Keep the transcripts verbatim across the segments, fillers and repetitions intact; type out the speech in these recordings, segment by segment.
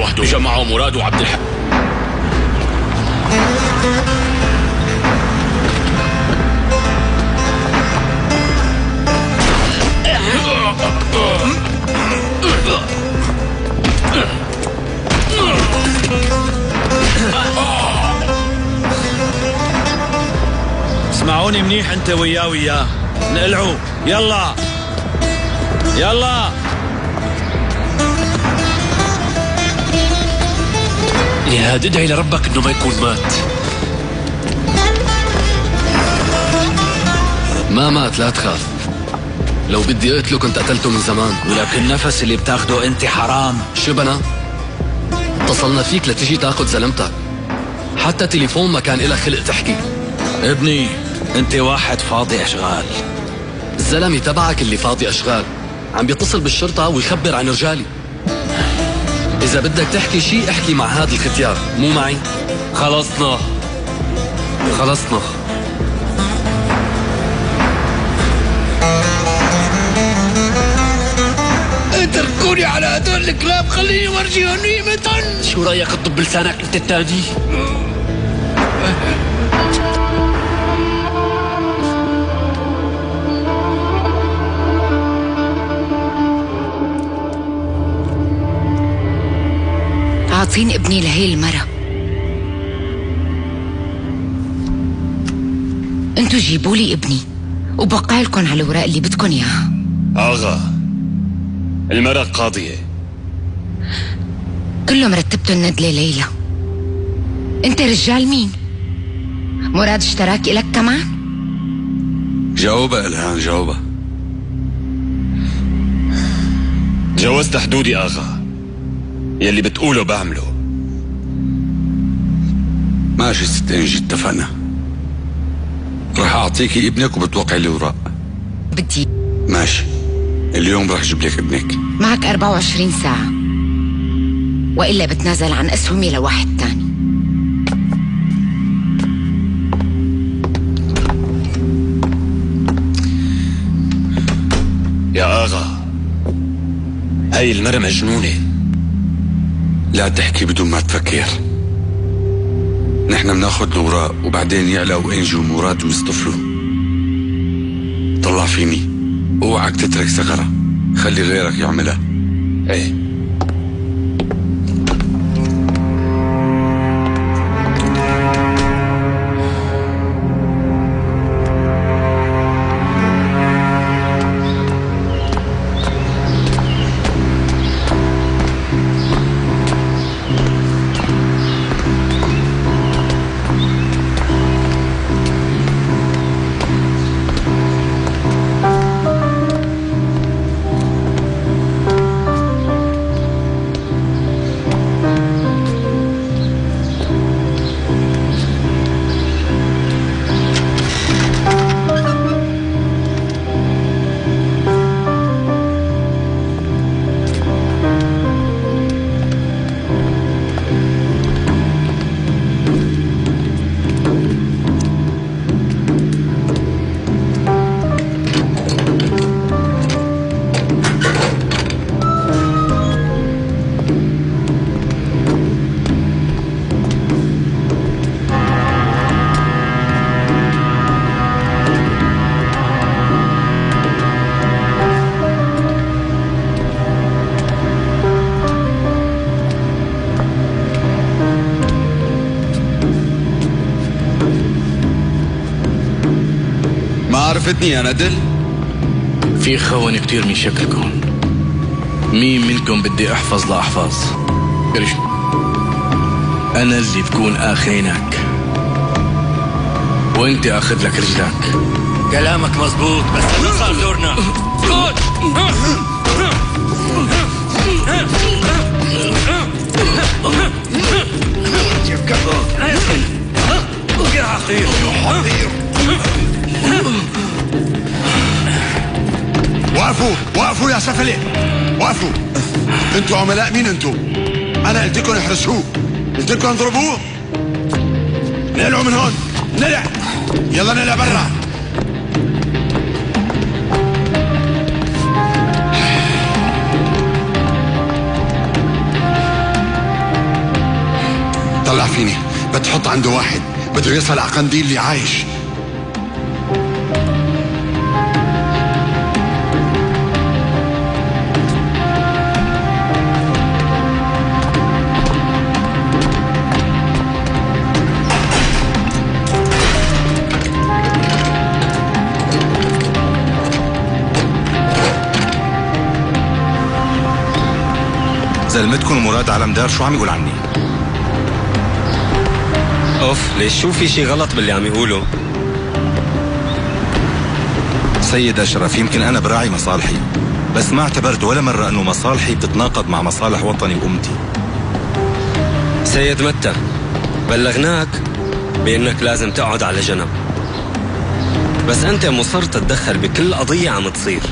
وحده، اجى معه مراد وعبد الحق. اسمعوني منيح انت وياه وياه، نقلعوا يلا يلا. يا هاد ادعي لربك انه ما يكون مات. ما مات، لا تخاف. لو بدي اقتله كنت قتلته من زمان. ولكن النفس اللي بتاخده انت حرام. شو بنا؟ اتصلنا فيك لتجي تاخد زلمتك، حتى تليفون ما كان إلك خلق تحكي. ابني انت واحد فاضي اشغال. الزلمة تبعك اللي فاضي اشغال عم بيتصل بالشرطة ويخبر عن رجالي. اذا بدك تحكي شيء احكي مع هذا الختيار، مو معي. خلصنا خلصنا. اتركوني على هدول الكلاب، خليني ورجي غنيمة. شو رايك تطب لسانك انت التاني؟ عاطين ابني لهي المرة. انتو جيبوا لي ابني وبقع لكم على الوراق اللي بدكم اياها. اغا المرة قاضية. كله مرتبته الندلة ليلى. انت رجال مين؟ مراد اشتراك إلك كمان؟ جاوبها الهان، جاوبها. جوزت حدودي اغا، يلي بتقوله بعمله. ماشي ست انجي، اتفقنا. رح اعطيكي ابنك وبتوقعي لي وراء. بدي. ماشي، اليوم رح اجيب لك ابنك. معك أربعة وعشرين ساعة، وإلا بتنازل عن أسهمي لواحد تاني. يا آغا هاي المرة مجنونة. لا تحكي بدون ما تفكر. نحن بناخد الوراق وبعدين يعلقوا انجي ومراد ويصطفلوا. طلع فيني، اوعك تترك ثغرة، خلي غيرك يعملها. ايه عرفتني يا ندل؟ في خون كتير من شكلكم. مين منكم بدي احفظ لاحفظ؟ انا اللي بكون اخينك وانت اخذ لك رجلك. كلامك مزبوط، بس ما صار دورنا. يا حقير وقفوا وقفوا يا سفلة، وقفوا. انتوا عملاء مين انتوا؟ انا قلت لكم احرسوه، قلت لكم اضربوه. نقلعوا من هون، نقلع، يلا نقلع برا. اسمعيني، بتحط عنده واحد بده يصل على قنديل اللي عايش. زلمتكم مراد علمدار شو عم يقول عني؟ اوف، ليش شو في شي غلط باللي عم يقوله؟ سيد أشرف، يمكن أنا براعي مصالحي، بس ما اعتبرت ولا مرة أنه مصالحي بتتناقض مع مصالح وطني وأمتي. سيد متى، بلغناك بأنك لازم تقعد على جنب، بس أنت مصر تتدخل بكل قضية عم تصير.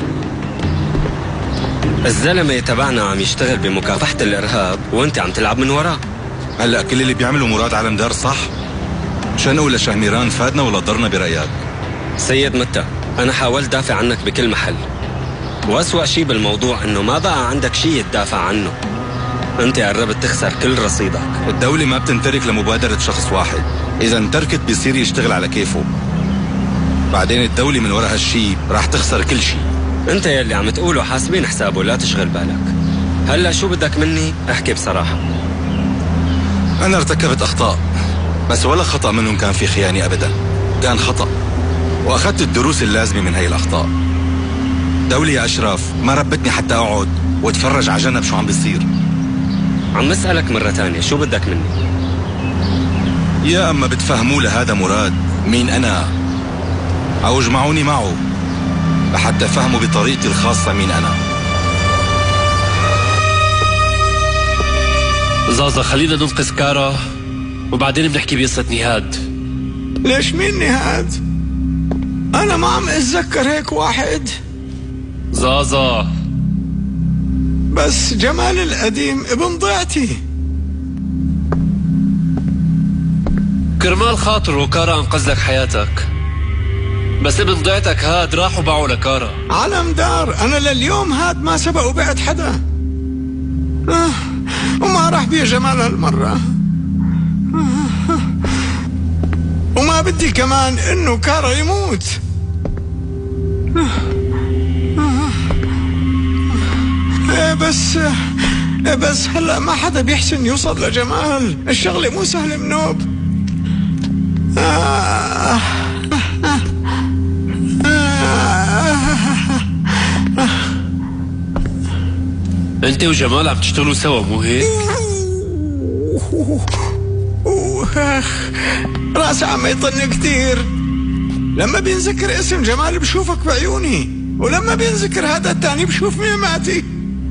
الزلمة تبعنا عم يشتغل بمكافحة الإرهاب وأنت عم تلعب من وراه. هلأ كل اللي بيعمله مراد علمدار صح؟ شنو ولا شهميران فادنا ولا ضرنا برأيك؟ سيد متى، أنا حاولت دافع عنك بكل محل، وأسوأ شي بالموضوع إنه ما بقى عندك شي تدافع عنه. أنت قربت تخسر كل رصيدك. الدولة ما بتنترك لمبادرة شخص واحد، إذا انتركت بيصير يشتغل على كيفه. بعدين الدولة من وراء هالشي راح تخسر كل شي. أنت يلي عم تقوله حاسبين حسابه، لا تشغل بالك. هلا شو بدك مني؟ احكي بصراحة. أنا ارتكبت أخطاء، بس ولا خطأ منهم كان في خيانة أبدا، كان خطأ، وأخذت الدروس اللازمة من هاي الأخطاء. دولة يا أشرف ما ربتني حتى أقعد واتفرج على جنب شو عم بيصير. عم أسألك مرة تانية، شو بدك مني؟ يا أما بتفهموا لهذا مراد مين أنا، أو اجمعوني معه لحتى فهموا بطريقتي الخاصة مين أنا. زازا، خلينا ننقذ كارا وبعدين بنحكي بقصة نهاد. ليش مين نهاد؟ أنا ما عم أتذكر هيك واحد. زازا، بس جمال القديم ابن ضيعتي. كرمال خاطره كارا انقذ لك حياتك، بس ابن ضيعتك هاد راح وباعوا لكارا. علمدار، أنا لليوم هاد ما سبق وبعت حدا. آه. وما راح بيه جمال هالمرة. آه. وما بدي كمان إنه كارا يموت. آه. بس بس هلا ما حدا بيحسن يوصل لجمال، الشغلة مو سهلة منوب. آه. انت وجمال عم تشتغلوا سوا مو هيك؟ راسي عم يطن كتير. لما بينذكر اسم جمال بشوفك بعيوني، ولما بينذكر هذا الثاني بشوف ميماتي.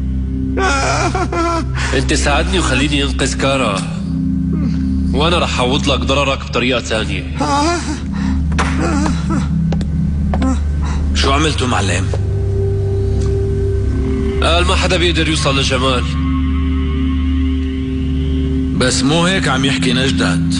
انت ساعدني وخليني انقذ كارا، وانا رح اعوض لك ضررك بطريقة ثانية. شو عملتوا معلم؟ قال ما حدا بيقدر يوصل لجمال. بس مو هيك عم يحكي نجدات.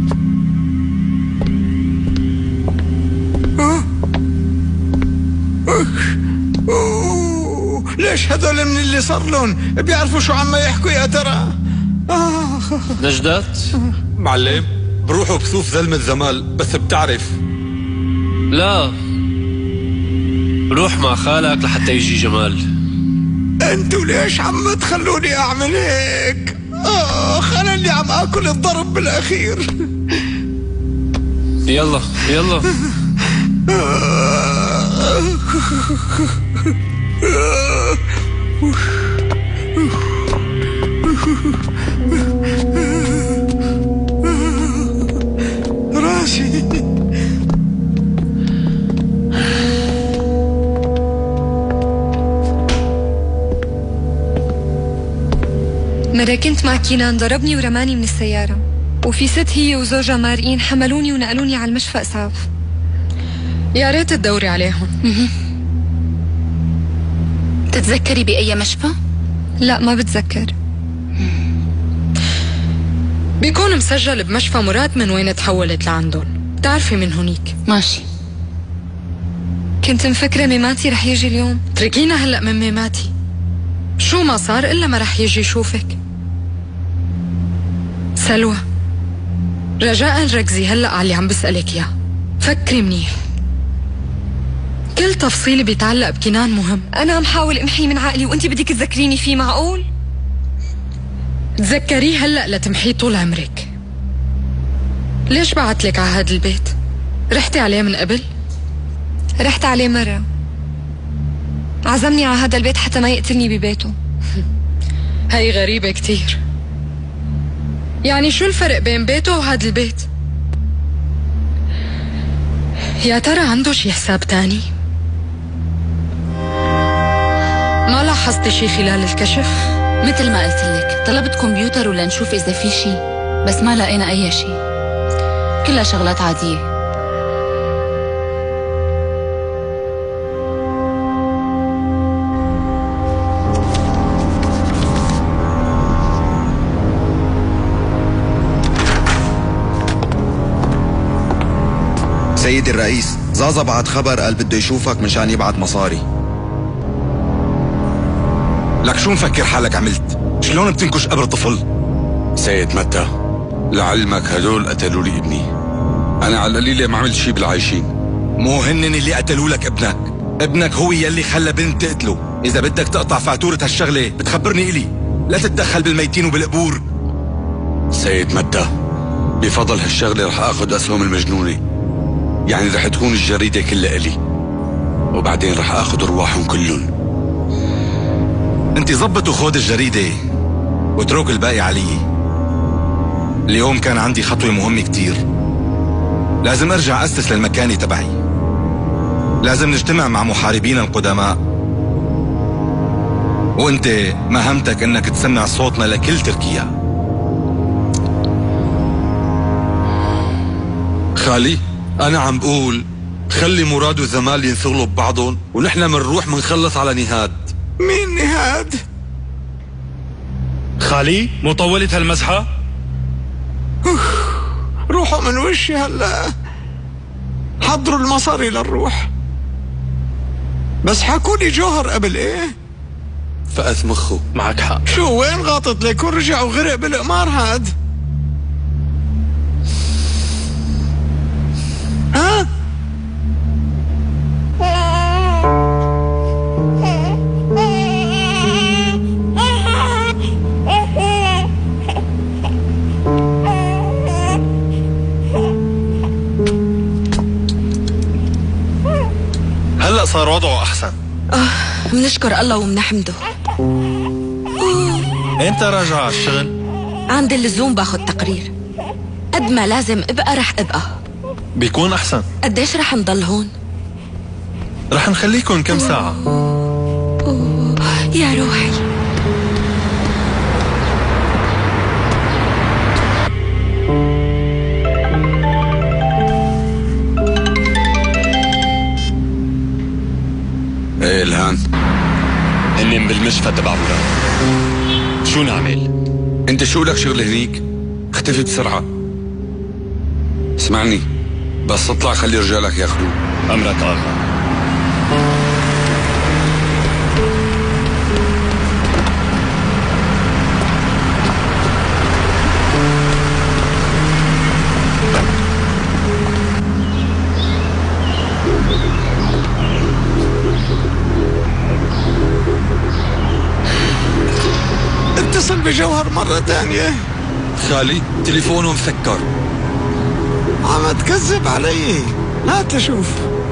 ليش هذول من اللي صار لهم بيعرفوا شو عم يحكوا يا ترى؟ نجدات معلم، بروحوا بثوف زلمة زمال، بس بتعرف. لا، روح مع خالك لحتى يجي جمال. انتوا ليش عم تخلوني اعمل هيك؟ اخ، انا اللي عم اكل الضرب بالاخير. يلا يلا. راسي. مرة كنت مع كينان، ضربني ورماني من السيارة، وفي ست هي وزوجها مارقين حملوني ونقلوني على المشفى إسعاف. يا ريت تدوري عليهم. تتذكري بأي مشفى؟ لا ما بتذكر. بيكون مسجل بمشفى مراد من وين تحولت لعندهم، بتعرفي من هونيك. ماشي. كنت مفكرة ميماتي رح يجي اليوم. تركينا هلأ من ميماتي، شو ما صار إلا ما رح يجي يشوفك. سلوى، رجاء ركزي هلأ على اللي عم بسألك إياه. فكري منيح، كل تفصيل بيتعلق بكنان مهم. أنا عم حاول أمحيه من عقلي وأنت بدك تذكريني فيه، معقول؟ تذكريه هلأ لتمحيه طول عمرك. ليش بعتلك على هذا البيت؟ رحتي عليه من قبل؟ رحت عليه مرة، عزمني على هذا البيت حتى ما يقتلني ببيته. هاي غريبة كتير. يعني شو الفرق بين بيته وهذا البيت؟ يا ترى عنده شي حساب تاني؟ ما لاحظتي شي خلال الكشف؟ مثل ما قلت لك، طلبت كمبيوتر ولا نشوف إذا في شي، بس ما لقينا أي شي، كلها شغلات عادية. سيدي الرئيس، زازا بعت خبر قال بده يشوفك مشان يبعت مصاري. لك شو مفكر حالك عملت؟ شلون بتنكش قبر طفل؟ سيد متى، لعلمك هدول قتلوا لي ابني. انا على القليله ما عملت شي بالعايشين. مو هنن اللي قتلوا لك ابنك، ابنك هو يلي خلى بنت تقتله. اذا بدك تقطع فاتوره هالشغله بتخبرني الي، لا تتدخل بالميتين وبالقبور. سيد متى، بفضل هالشغله رح اخذ اسهم المجنونه، يعني رح تكون الجريدة كلها إلي، وبعدين رح اخذ ارواحهم كلهم. انت زبط وخذ الجريدة واترك الباقي علي. اليوم كان عندي خطوة مهمة كتير، لازم ارجع اسس للمكانة تبعي. لازم نجتمع مع محاربين القدماء، وانت مهمتك انك تسمع صوتنا لكل تركيا. خالي، أنا عم بقول خلي مراد وزمال ينشغلوا ببعضهم ونحن منروح منخلص على نهاد. مين نهاد؟ خالي، مطولة هالمزحة؟ روحوا من وشي هلا، حضروا المصاري للروح. بس حكوا لي جوهر قبل ايه؟ فقس مخه. معك حق. شو وين غاطت لك ورجع وغرق بالقمار هاد؟ ها؟ هلأ صار وضعه أحسن. آه، بنشكر الله وبنحمده. امتى راجع على الشغل؟ عند اللزوم باخد تقرير، قد ما لازم ابقى رح ابقى. بيكون أحسن. قديش رح نضل هون؟ رح نخليكم كم ساعة. أوه. يا روحي. ايه الهان؟ هنن بالمشفى تبع مراد. شو نعمل؟ انت شو لك شغل هنيك؟ اختفي بسرعة. اسمعني، بس اطلع خلي رجالك ياخذوه. امرك آغا. اتصل بجوهر مرة تانية. خالي، تليفونه مسكر. عم تكذب علي، هات لشوف.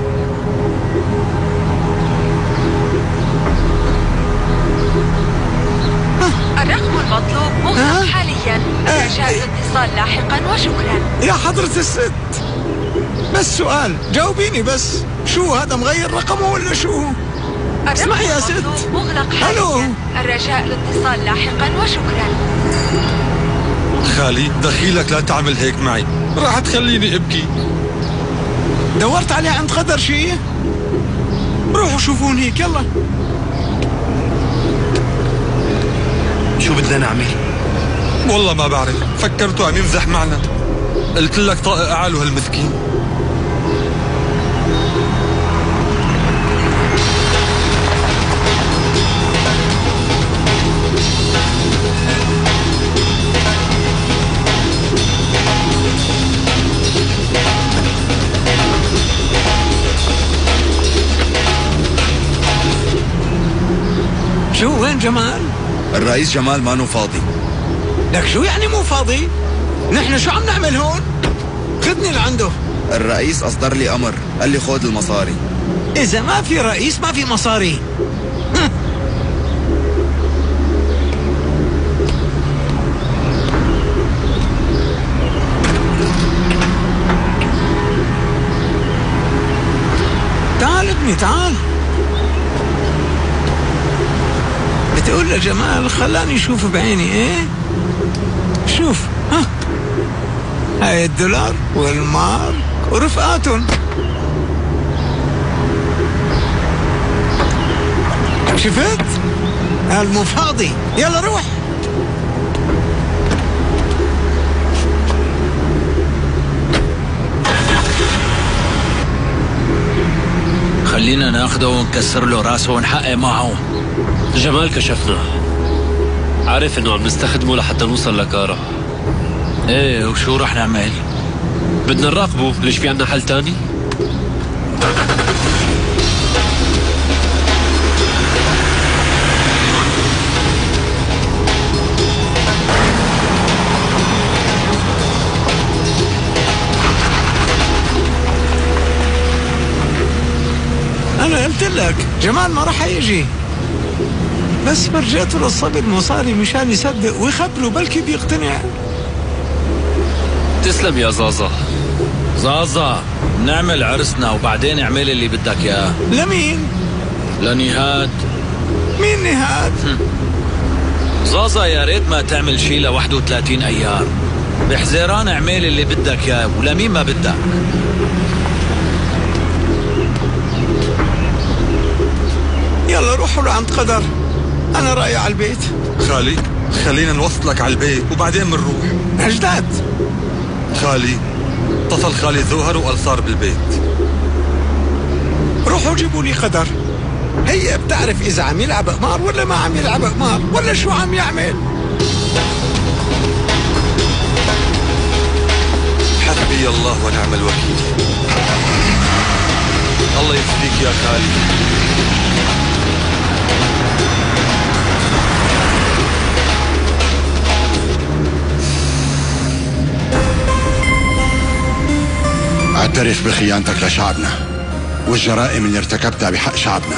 الرقم المطلوب مغلق حاليا، رجاء الاتصال لاحقا وشكرا. يا حضرة الست، بس سؤال جاوبيني بس، شو هذا مغير رقمه ولا شو؟ اسمعي يا ست. مغلق حاليا، الرجاء الاتصال لاحقا وشكرا. خالي، دخيلك لا تعمل هيك معي، راح تخليني ابكي. دورت عليه عند قدر شيء؟ روحوا شوفون هيك يلا. شو بدنا نعمل؟ والله ما بعرف، فكرته عم يمزح معنا. قلت لك طاق عاله هالمسكين. جمال؟ الرئيس جمال مانو فاضي. لك شو يعني مو فاضي؟ نحن شو عم نعمل هون؟ خذني لعنده. الرئيس أصدر لي أمر، قال لي خذ المصاري. إذا ما في رئيس ما في مصاري. تعال ابني تعال. بتقول لجمال خلاني اشوف بعيني. ايه شوف ها، هاي الدولار والمارك ورفقاتهم. شفت؟ المو فاضي. يلا روح. خلينا ناخده ونكسر له راسه ونحقق معه. جمال كشفنا، عارف انه عم نستخدمه لحتى نوصل لكارا. ايه وشو رح نعمل؟ بدنا نراقبه. ليش في عنا حل تاني؟ أنا قلت لك جمال ما راح يجي، بس فرجيته للصبي مصاري مشان يصدق ويخبره، بلكي بيقتنع. تسلم يا زازا. زازا نعمل عرسنا وبعدين اعمل اللي بدك اياه. لمين؟ لنهاد. مين نهاد؟ زازا يا ريت ما تعمل شي ل واحد وثلاثين ايار. بحزيران اعمل اللي بدك اياه ولمين ما بدك. يلا روحوا لعند قدر، أنا رايح على البيت. خالي خلينا نوصلك على البيت وبعدين بنروح. أجداد خالي اتصل خالي ظهر وقال صار بالبيت. روحوا جيبوا لي قدر، هي بتعرف إذا عم يلعب قمار ولا ما عم يلعب قمار ولا شو عم يعمل. حسبي الله ونعم الوكيل. الله يفديك يا خالي. اعترف بخيانتك لشعبنا والجرائم اللي ارتكبتها بحق شعبنا.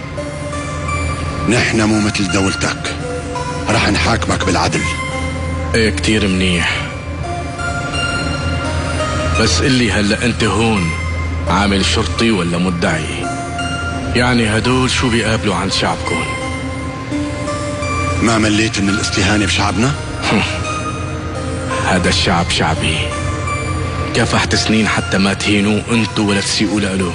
نحن مو مثل دولتك، رح نحاكمك بالعدل. ايه كتير منيح، بس قلي هلأ انت هون عامل شرطي ولا مدعي؟ يعني هدول شو بيقابلوا عند شعبكم؟ ما مليت من الاستهانة بشعبنا؟ هذا الشعب شعبي، كافحت سنين حتى ما تهينوا انتو ولا تسيئوا له،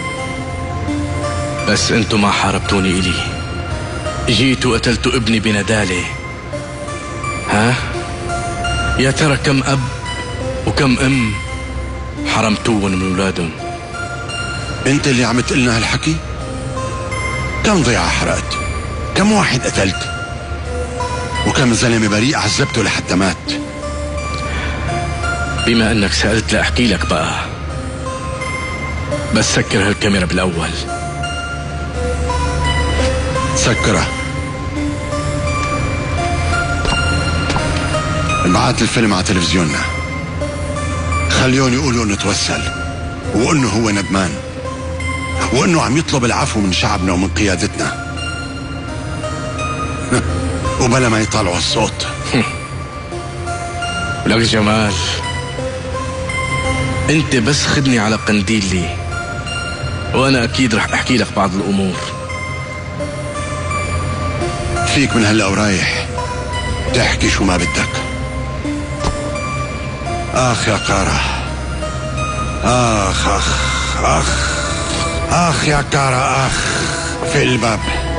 بس انتو ما حاربتوني إلي، جيتوا قتلتوا ابني بندالة. ها؟ يا ترى كم أب وكم أم حرمتوهم من أولادهم؟ انت اللي عم تقلنا هالحكي؟ كم ضيعة حرقت؟ كم واحد قتلت؟ وكم زلمة بريء عذبته لحتى مات؟ بما انك سألت لأحكي لك بقى، بس سكر هالكاميرا بالأول. سكرها. انبعت الفيلم على تلفزيوننا، خليون يقولوا انه توسل وانه هو ندمان وانه عم يطلب العفو من شعبنا ومن قيادتنا. وبلا ما يطلعوا الصوت. ولك جمال، انت بس خدني على قنديلي وانا اكيد رح احكي لك بعض الامور. فيك من هلا ورايح تحكي شو ما بدك. اخ يا كارا، اخ اخ اخ اخ يا كارا، اخ في الباب.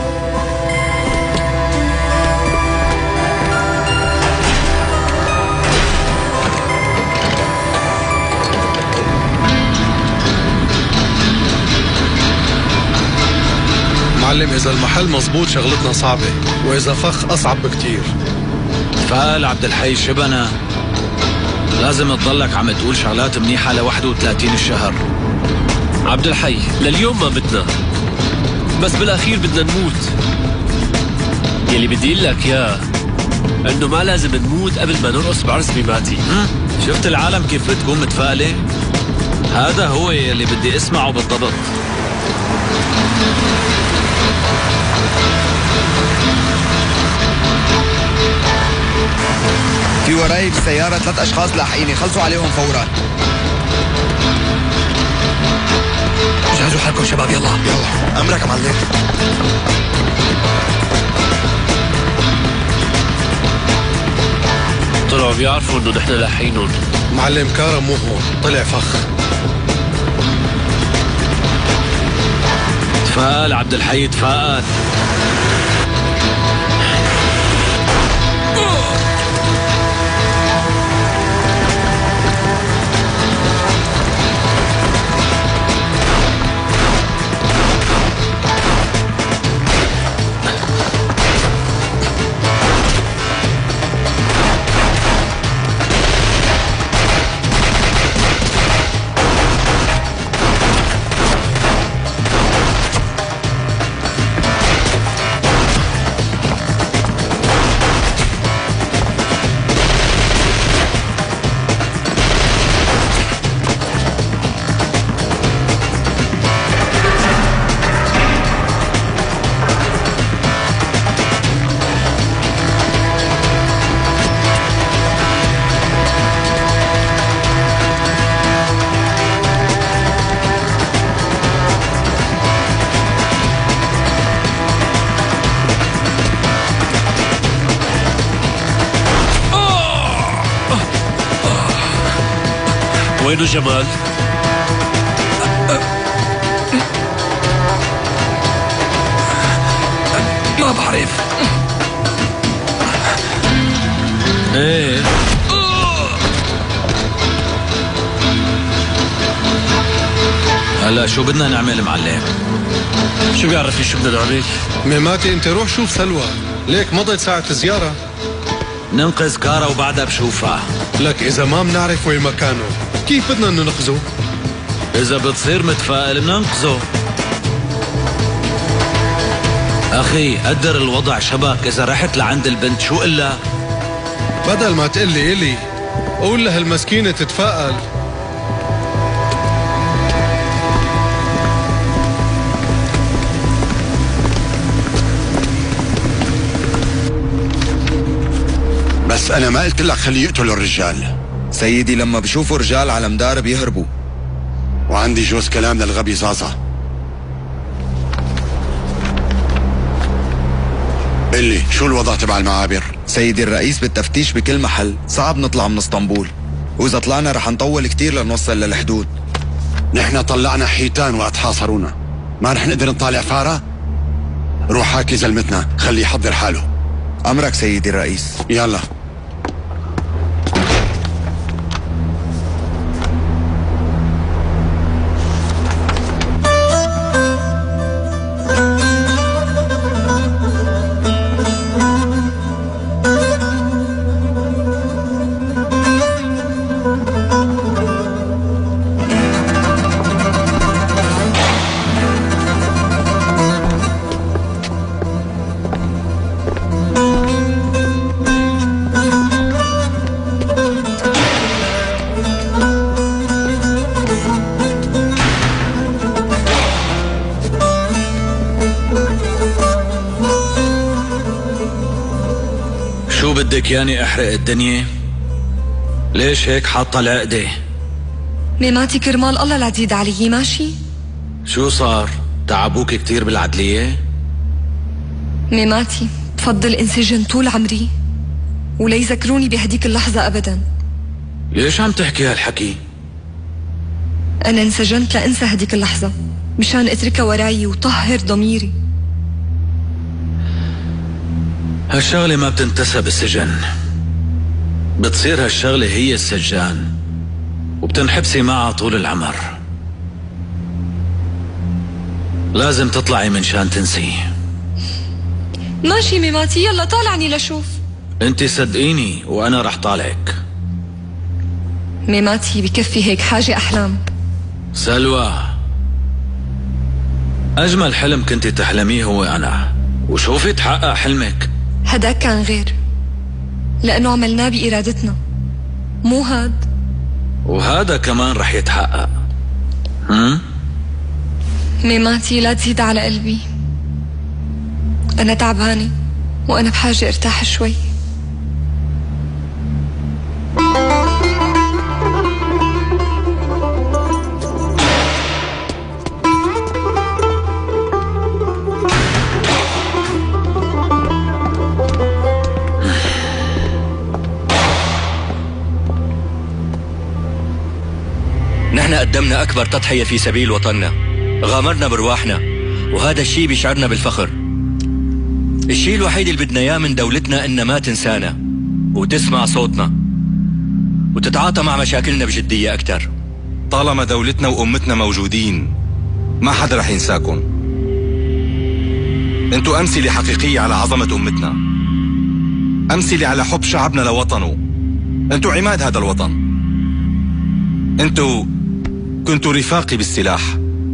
معلم، إذا المحل مزبوط شغلتنا صعبة، وإذا فخ أصعب بكتير. فقال عبد الحي شبنا، لازم تضلك عم تقول شغلات منيحة ل واحد وثلاثين الشهر. عبد الحي لليوم ما بدنا، بس بالأخير بدنا نموت. يلي بدي اقول لك ياه انه ما لازم نموت قبل ما نرقص بعرس ميماتي. شفت العالم كيف بتكون متفائلة؟ هذا هو يلي بدي اسمعه بالضبط. في وراي بالسيارة ثلاث أشخاص لاحقيني، خلصوا عليهم فورا. جهزوا حالكم شباب، يلا يلا أمرك معلم. طلعوا بيعرفوا انه نحن لاحقينهم. معلم كارم مو هون، طلع فخ. تفائل عبد الحي تفائل. وينو جمال؟ ما بعرف. ايه هلا شو بدنا نعمل معلم؟ شو بيعرفي شو بدنا نعمل؟ ميماتي انت روح شوف سلوى، ليك مضت ساعة الزيارة. ننقذ كارا وبعدها بشوفها. لك إذا ما بنعرف وين مكانه كيف بدنا ننقذه؟ إذا بتصير متفائل بننقذه. أخي قدر الوضع شبك، إذا رحت لعند البنت شو قلها؟ بدل ما تقلي إلي قول لها المسكينة تتفائل. بس أنا ما قلت لك خليه يقتلوا الرجال. سيدي لما بشوفوا رجال على مدار بيهربوا. وعندي جوز كلام للغبي زازا. قل لي شو الوضع تبع المعابر؟ سيدي الرئيس بالتفتيش بكل محل، صعب نطلع من اسطنبول، وإذا طلعنا رح نطول كتير لنوصل للحدود. نحن طلعنا حيتان وقت حاصرونا، ما رح نقدر نطالع فارة؟ روح حاكي زلمتنا خليه يحضر حاله. أمرك سيدي الرئيس. يلا. شو بدك ياني احرق الدنيا؟ ليش هيك حاطة العقدة؟ ميماتي كرمال الله لا تزيد علي ماشي؟ شو صار؟ تعبوك كتير بالعدلية؟ ميماتي بفضل انسجن طول عمري ولا يذكروني بهديك اللحظة أبدا. ليش عم تحكي هالحكي؟ أنا انسجنت لأنسى هديك اللحظة مشان أتركها وراي وطهر ضميري. هالشغلة ما بتنتسى بالسجن، بتصير هالشغلة هي السجان وبتنحبسي معها طول العمر. لازم تطلعي من شان تنسي. ماشي ميماتي يلا طالعني لشوف. انت صدقيني وانا رح طالعك. ميماتي بكفي هيك حاجة أحلام. سلوى أجمل حلم كنت تحلميه هو أنا، وشوفي تحقق حلمك. هداك كان غير، لأنه عملناه بإرادتنا، مو هاد. وهذا كمان رح يتحقق. هم؟ ميماتي لا تزيد على قلبي، أنا تعبانة وأنا بحاجة ارتاح شوي. نحن قدمنا أكبر تضحية في سبيل وطننا، غامرنا برواحنا، وهذا الشيء بيشعرنا بالفخر. الشيء الوحيد اللي بدنا إياه من دولتنا إنها ما تنسانا وتسمع صوتنا وتتعاطى مع مشاكلنا بجدية أكتر. طالما دولتنا وأمتنا موجودين ما حدا رح ينساكم. انتوا أمثلة حقيقية على عظمة أمتنا، أمثلة على حب شعبنا لوطنه. انتوا عماد هذا الوطن. انتوا كنتوا رفاقي بالسلاح.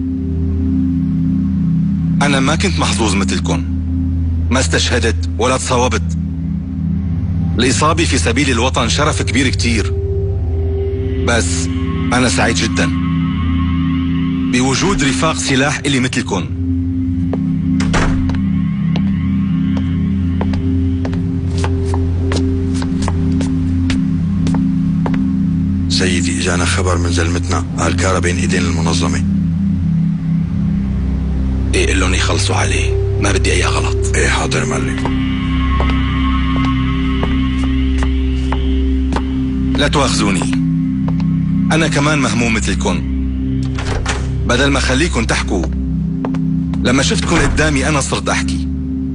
أنا ما كنت محظوظ مثلكم، ما استشهدت ولا تصاوبت. الإصابة في سبيل الوطن شرف كبير كتير، بس أنا سعيد جدا بوجود رفاق سلاح إلي مثلكم. سيدي اجانا خبر من زلمتنا هالكارة بين ايدين المنظمة. ايه قل لهم يخلصوا عليه، ما بدي اي غلط. ايه حاضر معلم. لا تواخذوني، أنا كمان مهموم مثلكم. بدل ما خليكم تحكوا، لما شفتكم قدامي أنا صرت أحكي.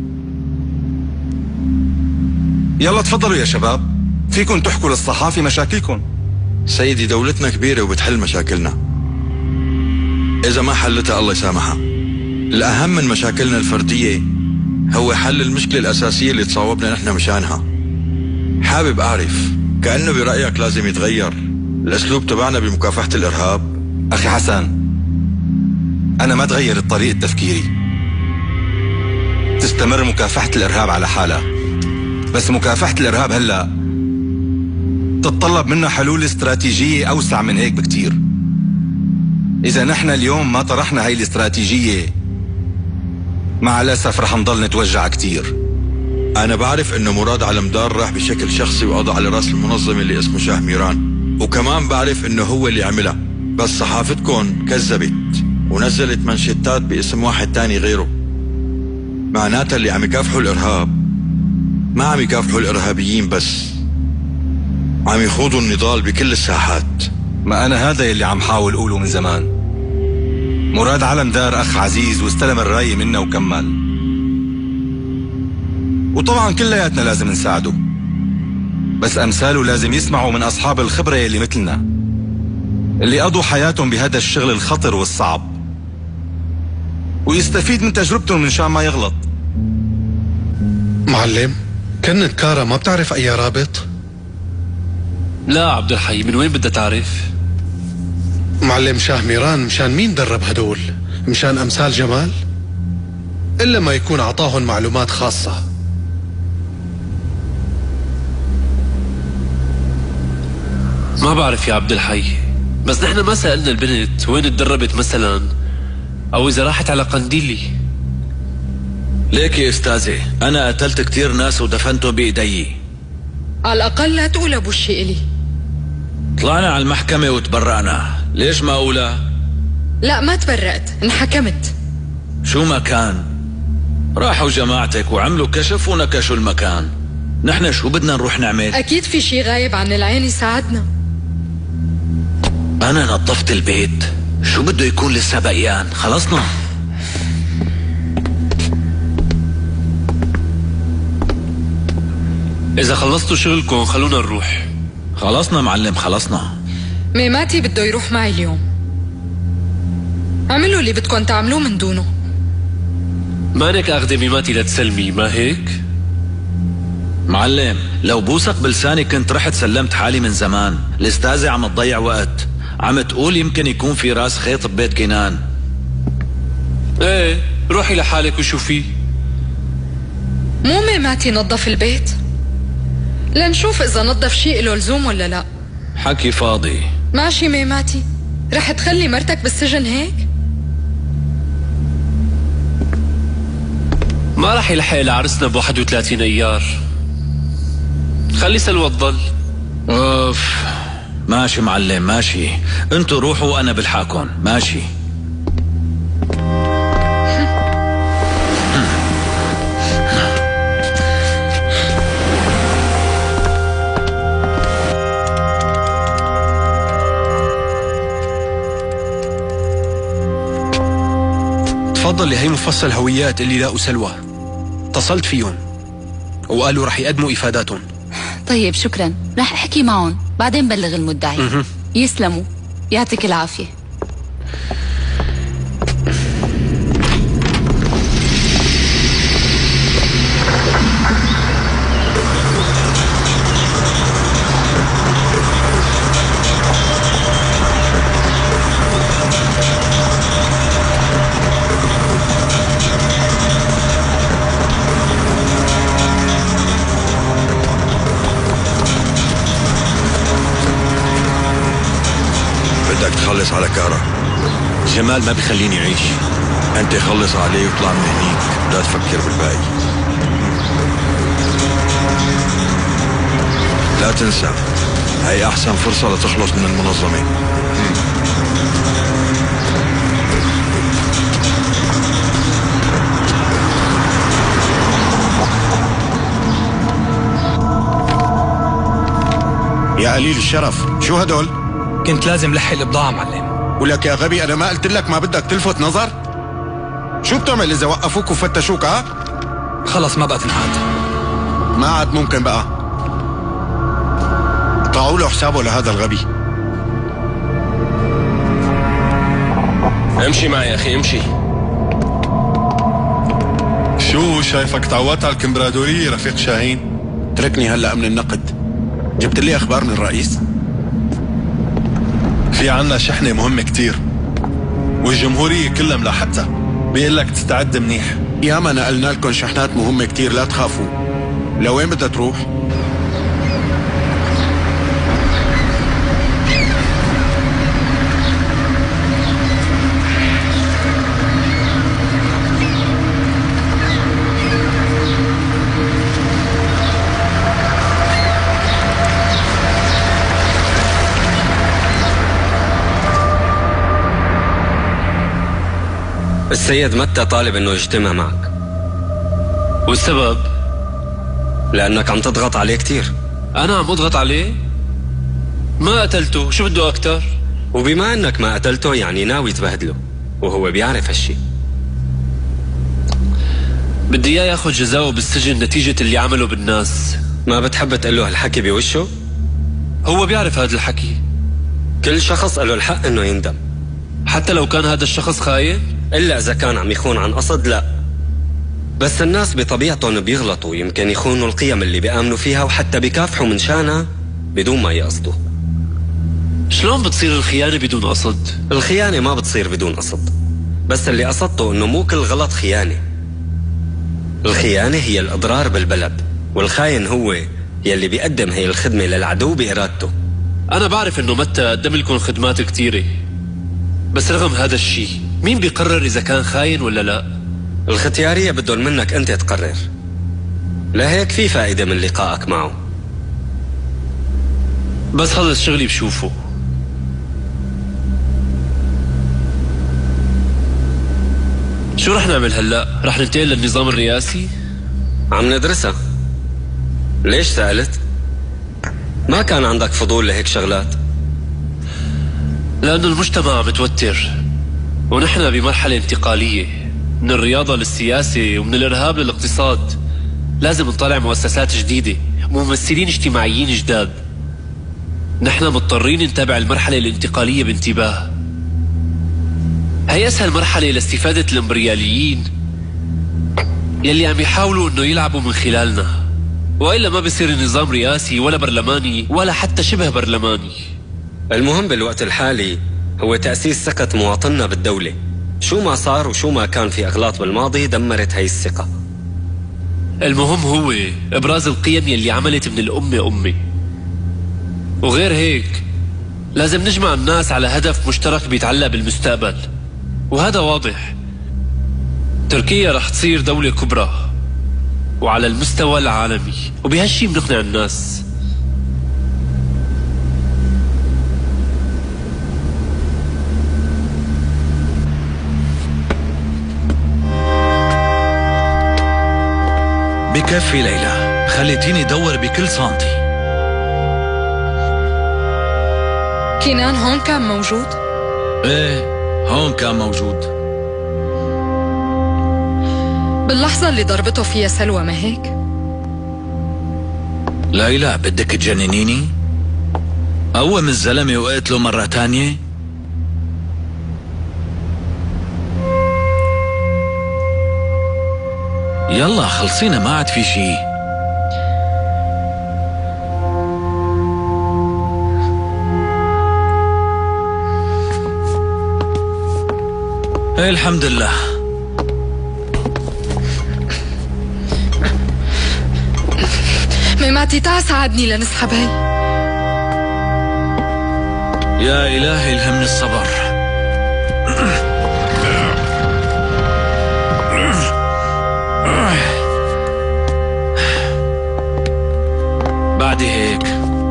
يلا تفضلوا يا شباب، فيكم تحكوا للصحافة مشاكلكم. سيدي دولتنا كبيرة وبتحل مشاكلنا، إذا ما حلتها الله يسامحها. الأهم من مشاكلنا الفردية هو حل المشكلة الأساسية اللي تصاوبنا نحن مشانها. حابب أعرف، كأنه برأيك لازم يتغير الأسلوب تبعنا بمكافحة الإرهاب؟ أخي حسن، أنا ما تغيرت طريقة تفكيري. تستمر مكافحة الإرهاب على حالها، بس مكافحة الإرهاب هلأ تتطلب منا حلول استراتيجية أوسع من هيك بكتير. إذا نحن اليوم ما طرحنا هاي الاستراتيجية، مع الأسف رح نضل نتوجع كتير. أنا بعرف إنه مراد علمدار راح بشكل شخصي وقضى على رأس المنظمة اللي اسمه شاه ميران، وكمان بعرف إنه هو اللي عملها، بس صحافتكم كذبت ونزلت منشطات باسم واحد تاني غيره. معناتها اللي عم يكافحوا الإرهاب ما عم يكافحوا الإرهابيين بس، عم يخوضوا النضال بكل الساحات. ما أنا هذا اللي عم حاول أقوله من زمان. مراد علمدار أخ عزيز واستلم الراية منا وكمل، وطبعا كلياتنا لازم نساعده، بس أمثاله لازم يسمعوا من أصحاب الخبرة اللي مثلنا، اللي قضوا حياتهم بهذا الشغل الخطر والصعب، ويستفيد من تجربتهم من شان ما يغلط. معلم، كنت كارا ما بتعرف أي رابط؟ لا عبد الحي، من وين بدها تعرف؟ معلم شاه ميران مشان مين درب هدول؟ مشان أمثال جمال؟ إلا ما يكون عطاهم معلومات خاصة. ما بعرف يا عبد الحي، بس نحن ما سألنا البنت وين اتدربت مثلا، أو إذا راحت على قنديلي. ليك يا أستاذي، أنا قتلت كتير ناس ودفنتهم بإيدي. على الأقل لا تقول أبو الشيء إلي. طلعنا على المحكمة وتبرأنا، ليش ما أقولها؟ لا ما تبرأت، انحكمت. شو ما كان، راحوا جماعتك وعملوا كشف ونكشوا المكان. نحن شو بدنا نروح نعمل؟ أكيد في شي غايب عن العين يساعدنا. أنا نظفت البيت، شو بده يكون لسه بقيان؟ خلصنا. إذا خلصتوا شغلكم خلونا نروح. خلصنا معلم، خلصنا. ميماتي بده يروح معي اليوم، اعملوا اللي بدكم تعملوه من دونه. مانك أخذ ميماتي لتسلمي، ما هيك؟ معلم، لو بوثق بلساني كنت رحت سلمت حالي من زمان. الأستاذة عم تضيع وقت، عم تقول يمكن يكون في راس خيط ببيت كنان. ايه روحي لحالك وشوفي. مو ميماتي نظف البيت؟ لنشوف إذا نظف شيء له لزوم ولا لا. حكي فاضي. ماشي ميماتي، رح تخلي مرتك بالسجن هيك؟ ما رح يلحق لعرسنا ب واحد وثلاثين ايار. خلي سلوى تضل. اوف ماشي معلم ماشي، انتوا روحوا وانا بلحقكم. ماشي. تفضل، هي مفصل هويات اللي لاقوا سلوى. اتصلت فيهم وقالوا رح يقدموا إفاداتهم. طيب شكرا، رح احكي معهم بعدين بلغ المدعي. مه. يسلموا، يعطيك العافية. خلص على كارا. جمال ما بيخليني أعيش. أنت خلص عليه وطلع من هنيك، لا تفكر بالباقي. لا تنسى، هي أحسن فرصة لتخلص من المنظمة. يا قليل الشرف، شو هدول؟ كنت لازم لحق البضاعة معلم. ولك يا غبي، أنا ما قلت لك ما بدك تلفت نظر؟ شو بتعمل إذا وقفوك وفتشوك؟ ها؟ خلص ما بقى تنعاد. ما عاد ممكن بقى. طلعوا له حسابه لهذا الغبي. امشي معي يا أخي امشي. شو شايفك تعودت على الكمبرادورية رفيق شاهين؟ تركني هلأ من النقد. جبت لي أخبار من الرئيس؟ في عنا شحنة مهمة كتير والجمهورية كلها ملاحقتها، بيقول لك تستعد منيح. ياما نقلنا لكم شحنات مهمة كتير، لا تخافوا. لوين بدها تروح؟ السيد متى طالب انه يجتمع معك. والسبب؟ لانك عم تضغط عليه كتير. انا عم اضغط عليه؟ ما قتلته، شو بده اكتر؟ وبما انك ما قتلته يعني ناوي تبهدله، وهو بيعرف هالشي. بدي اياه ياخذ جزاؤه بالسجن نتيجة اللي عمله بالناس. ما بتحب تقول له هالحكي بوشه؟ هو بيعرف هذا الحكي. كل شخص له الحق انه يندم، حتى لو كان هذا الشخص خاين؟ إلا إذا كان عم يخون عن قصد لا. بس الناس بطبيعتهم بيغلطوا، يمكن يخونوا القيم اللي بيآمنوا فيها وحتى بيكافحوا من شانها بدون ما يقصدوا. شلون بتصير الخيانة بدون قصد؟ الخيانة ما بتصير بدون قصد، بس اللي قصدته إنه مو كل غلط خيانة. الخيانة هي الإضرار بالبلد، والخاين هو يلي بيقدم هي الخدمة للعدو بإرادته. أنا بعرف إنه متى قدم لكم خدمات كتيرة، بس رغم هذا الشيء مين بيقرر إذا كان خاين ولا لا؟ الختيارية بدهم منك أنت تقرر. لهيك في فائدة من لقائك معه. بس خلص شغلي بشوفه. شو رح نعمل هلأ؟ رح ننتقل للنظام الرئاسي؟ عم ندرسها. ليش سألت؟ ما كان عندك فضول لهيك شغلات؟ لأنه المجتمع متوتر، ونحن بمرحلة انتقالية من الرياضة للسياسة ومن الإرهاب للاقتصاد. لازم نطلع مؤسسات جديدة وممثلين اجتماعيين جداد. نحن مضطرين نتابع المرحلة الانتقالية بانتباه. هي أسهل مرحلة لاستفادة الإمبرياليين يلي عم يحاولوا إنه يلعبوا من خلالنا، وإلا ما بيصير النظام رئاسي ولا برلماني ولا حتى شبه برلماني. المهم بالوقت الحالي هو تأسيس ثقة مواطننا بالدولة. شو ما صار وشو ما كان في أغلاط بالماضي دمرت هاي الثقة. المهم هو ابراز القيم يلي عملت من الامة امة. وغير هيك لازم نجمع الناس على هدف مشترك بيتعلق بالمستقبل، وهذا واضح. تركيا رح تصير دولة كبرى وعلى المستوى العالمي، وبهالشي بنقنع الناس. بكفي ليلى، خليتيني دور بكل سنتي. كينان هون كان موجود؟ ايه هون كان موجود. باللحظة اللي ضربته فيها سلوى، ما هيك؟ ليلى بدك تجننيني؟ قوم الزلمة وقتله مرة تانية؟ يلا خلصينا، ما عاد في شي. ايه الحمد لله. ميماتي تعال ساعدني لنسحب هي. يا إلهي الهمني الصبر. بعد هيك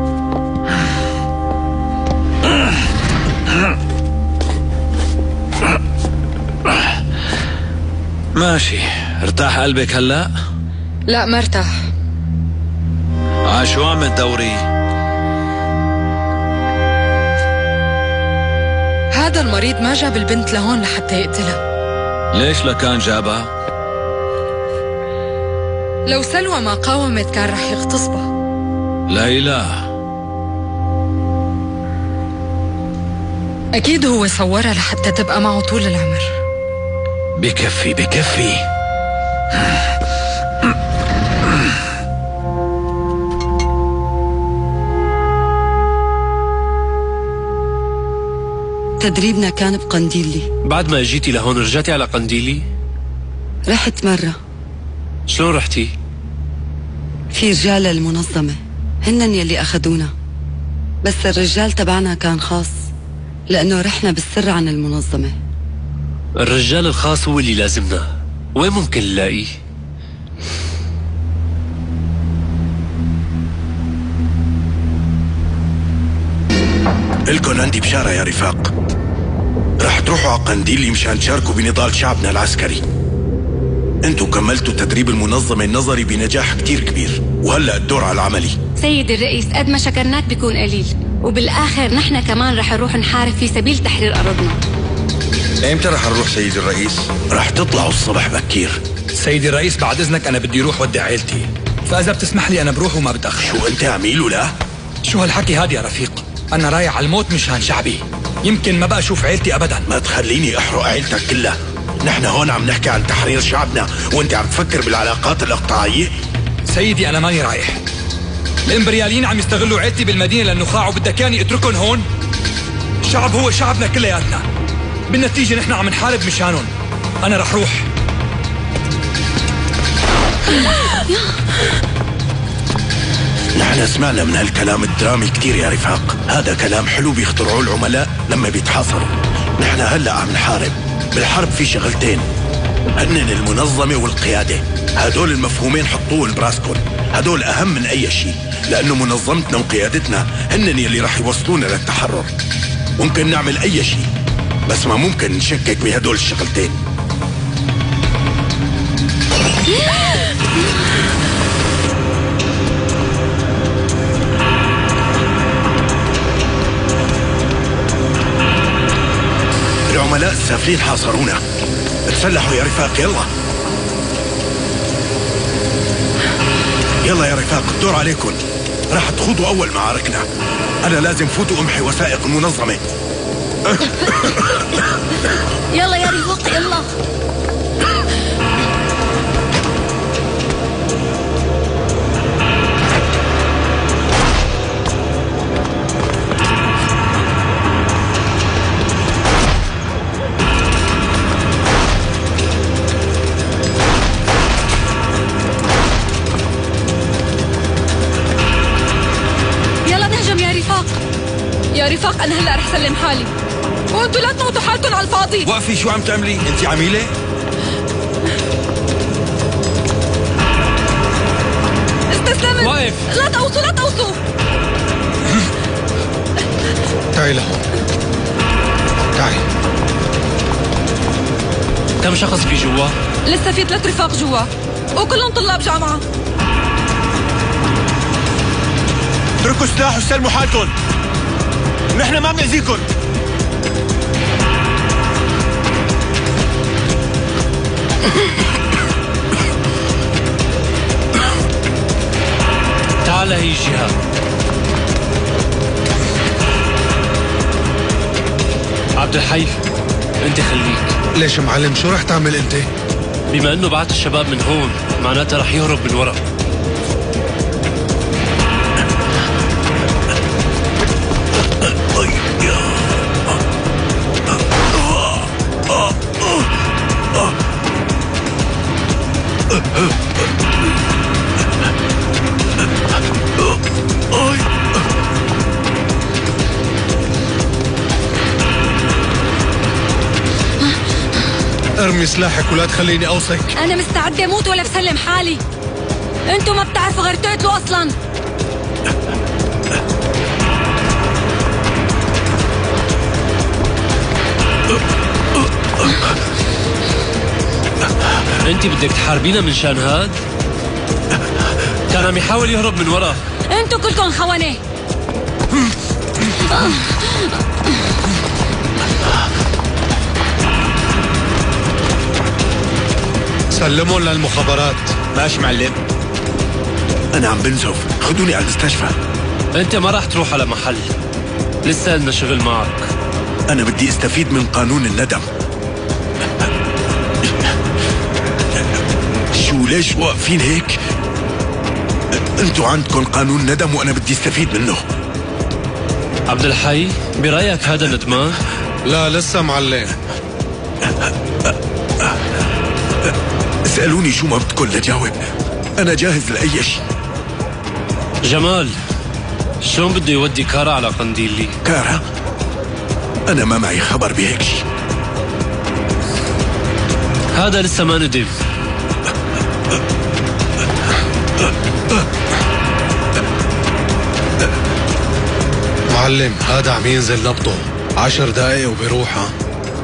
ماشي. ارتاح قلبك هلأ؟ لا ما ارتاح. عاشو عم تدوري؟ هذا المريض ما جاب البنت لهون لحتى يقتلها. ليش لكان جابها؟ لو سلوى ما قاومت كان رح يغتصبها. ليلى أكيد هو صورها لحتى تبقى معه طول العمر. بكفي بكفي. تدريبنا كان بقنديلي. بعد ما اجيتي لهون رجعتي على قنديلي؟ رحت مرة. شلون رحتي؟ في رجال المنظمة هنن يلي أخذونا، بس الرجال تبعنا كان خاص لأنه رحنا بالسر عن المنظمة. الرجال الخاص هو اللي لازمنا، وين ممكن نلاقيه؟ الكن عندي بشارة يا رفاق، رح تروحوا على قنديلي مشان تشاركوا بنضال شعبنا العسكري. انتوا كملتوا تدريب المنظمة النظري بنجاح كتير كبير، وهلأ الدور على العملي. سيد الرئيس، قد ما شكرناك بيكون قليل، وبالآخر نحن كمان رح نروح نحارب في سبيل تحرير أرضنا. ايمتى رح نروح سيد الرئيس؟ رح تطلعوا الصبح بكير. سيدي الرئيس بعد إذنك أنا بدي أروح ودي عيلتي، فإذا بتسمح لي أنا بروح وما بدخل. شو أنت عميل ولا؟ شو هالحكي هاد يا رفيق؟ أنا رايح على الموت مشان شعبي، يمكن ما بقى أشوف عيلتي أبدا. ما تخليني أحرق عيلتك كلها. نحن هون عم نحكي عن تحرير شعبنا وانت عم تفكر بالعلاقات الإقطاعية؟ سيدي أنا ماني رايح. الإمبرياليين عم يستغلوا عيلتي بالمدينة للنخاع، وبدك ياني اتركهم هون؟ الشعب هو شعبنا كلياتنا، بالنتيجة نحن عم نحارب مشانهم. أنا رح روح. نحن سمعنا من هالكلام الدرامي كتير يا رفاق، هذا كلام حلو بيخترعوه العملاء لما بيتحاصروا. نحن هلأ عم نحارب، بالحرب في شغلتين، هنن المنظمة والقيادة. هدول المفهومين حطوه براسكم، هدول أهم من أي شيء، لأنه منظمتنا وقيادتنا هنن يلي رح يوصلونا للتحرر. ممكن نعمل أي شيء، بس ما ممكن نشكك بهدول الشغلتين. العملاء السافلين حاصرونا، تسلحوا يا رفاق. يلا يلا يا رفاق، الدور عليكم، راح تخوضوا أول معاركنا. أنا لازم فوت وأمحي وثائق المنظمة. يلا يا رفاق يلا. يا رفاق انا هلا رح سلم حالي، وانتوا لا تموتوا حالكم على الفاضي. وقفي، شو عم تعملي؟ انت عميله؟ استسلمت. واقف. لا تقوصوا لا تقوصوا. تعي لهون، تعي. كم شخص في جوا؟ لسه في ثلاث رفاق جوا وكلهم طلاب جامعة. اتركوا السلاح واستلموا حالكم، نحن ما بنأذيكم. تعال هي الجهة. عبد الحي انت خليك. ليش معلم، شو رح تعمل انت؟ بما انه بعت الشباب من هون معناتها رح يهرب من ورا. ارمي سلاحك ولا تخليني اوصك. انا مستعده اموت ولا بسلم حالي. انتوا ما بتعرفوا غير تقتلوا اصلا. انت بدك تحاربينا من شان هاد؟ كان عم يحاول يهرب من ورا. انتوا كلكم خونة. سلمهم للمخابرات. ماشي معلم. انا عم بنزف، خدوني على المستشفى. انت ما راح تروح على محل، لسه لنا شغل معك. انا بدي استفيد من قانون الندم. شو ليش واقفين هيك؟ انتوا عندكم قانون ندم وانا بدي استفيد منه. عبد الحي برايك هذا ندمان؟ لا لسه معلم. اسألوني شو ما بدكم لجاوب، انا جاهز لاي شيء. جمال شلون بده يودي كارا على قنديلي؟ كارا؟ انا ما معي خبر بهيك شيء. هذا لسه ما ندم. معلم هذا عم ينزل نبضه، عشر دقايق وبيروح. ها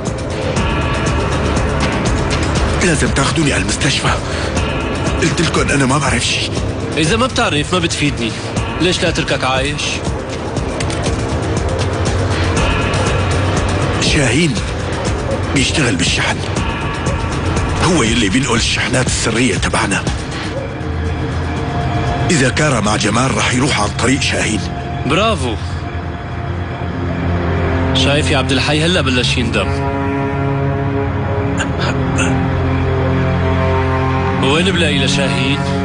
لازم تاخذوني على المستشفى، قلت لكم انا ما بعرف شيء. اذا ما بتعرف ما بتفيدني، ليش لا اتركك عايش؟ شاهين بيشتغل بالشحن، هو يلي بينقل الشحنات السرية تبعنا. إذا كارا مع جمال رح يروح عن طريق شاهين. برافو. شايف يا عبد الحي هلا بلش يندم. وين بلاقي لشاهين؟